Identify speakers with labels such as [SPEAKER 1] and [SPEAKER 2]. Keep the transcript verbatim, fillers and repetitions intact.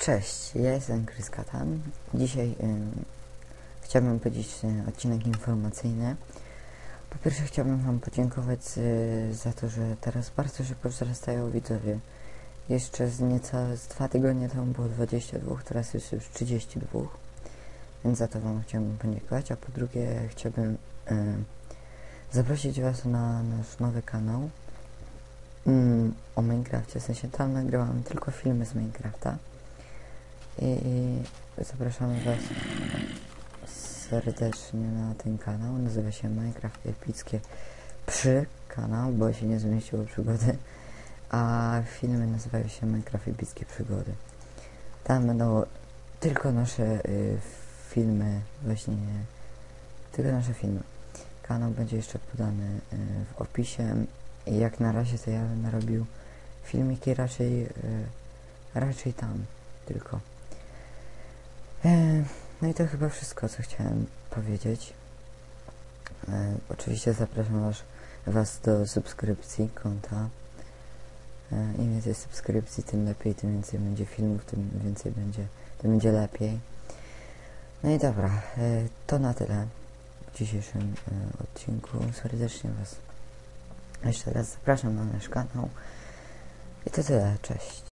[SPEAKER 1] Cześć, ja jestem Chris Katan. Dzisiaj y, chciałbym powiedzieć y, odcinek informacyjny. Po pierwsze chciałbym wam podziękować y, za to, że teraz bardzo szybko wzrastają widzowie. Jeszcze z niecałe z dwa tygodnie temu było dwadzieścia dwa, teraz jest już trzydzieści dwa. Więc za to wam chciałbym podziękować. A po drugie chciałbym y, zaprosić was na nasz nowy kanał mm, o Minecrafcie. W sensie tam nagrywam tylko filmy z Minecrafta. I, I zapraszamy was serdecznie na ten kanał. Nazywa się Minecraft Epickie Przy kanał, bo się nie zmieściło przygody. A filmy nazywają się Minecraft Epickie Przygody. Tam będą tylko nasze y, filmy, właśnie tylko nasze filmy. Kanał będzie jeszcze podany y, w opisie. I jak na razie to ja będę robił filmiki raczej, y, raczej tam tylko. E, no i to chyba wszystko, co chciałem powiedzieć. E, oczywiście zapraszam was, was do subskrypcji konta. E, Im więcej subskrypcji, tym lepiej, tym więcej będzie filmów, tym więcej będzie, tym będzie lepiej. No i dobra, e, to na tyle w dzisiejszym e, odcinku. Serdecznie was jeszcze raz zapraszam na nasz kanał. I to tyle, cześć.